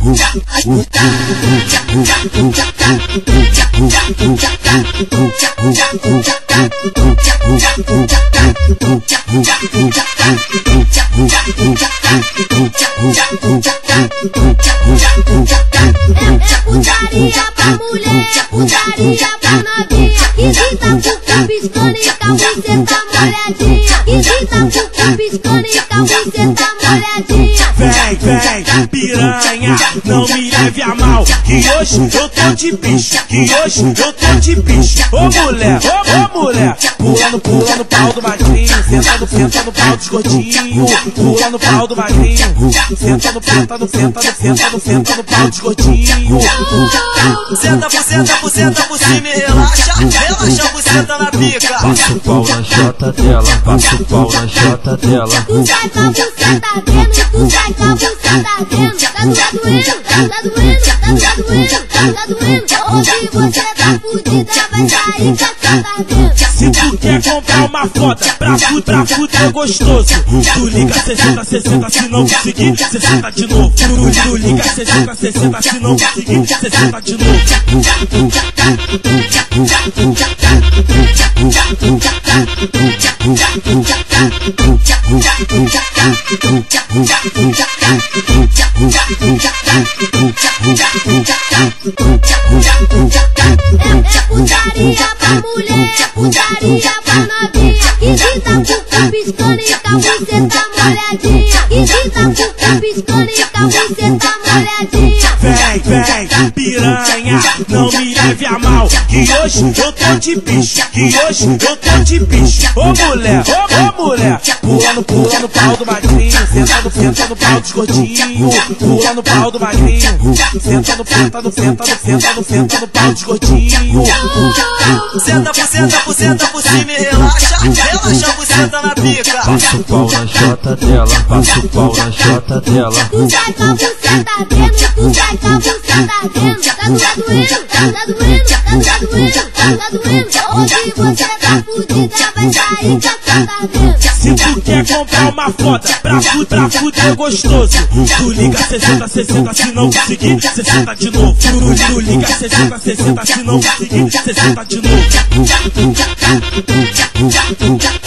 pra mulher, putaria pra novinha. Irrita com piscando e com você tá molhadinha. Irrita com piscando e com você tá molhadinha. Vem, piranha, não me leve a mal, que hoje eu tô de bicho, que hoje eu tô de bicho. Ô mulher, pulando pau do magrinho, senta no pau dos gordinhos, pulando pau do magrinho, senta no pau dos gordinhos. Senta por cima e relaxa a buceta na pica. Passa o pau na jota dela, passa o pau na jota dela. Tu sai com a buceta dentro, tu sai com a buceta dentro. Tá doendo, tá doendo. Hoje você tá fudida, vai sair caçada dentro. Se tu quer comprar uma foto pra fuder gostoso, tu liga 60, se não conseguir, 60 de novo. Tu liga 60, se não conseguir, 60 de novo. É putaria pra mulher, putaria pra novinha. Irrita com piscando e com você tá molhadinha. Irrita com piscando e com você tá molhadinha. Vem, piranha, não me leve a mal, que hoje eu tô de bicho, que hoje eu tô de bicho. Ô mulher, pulando pau do magrinho, senta no pau dos gordinhos, pulando pau do magrinho, senta no pau dos gordinhos. Senta por cima e relaxa a buceta na pica. Passa o pau na jota dela, passa o pau na jota dela. Tu sai com a buceta dentro, tu sai com a buceta dentro. Tá doendo. Hoje você tá fudida, vai sair caçada dentro. Se tu quer comprar uma foto pra fuder gostoso, tu liga 60, se não conseguir, 60 de novo. Tu liga 60, se não conseguir, 60 de novo.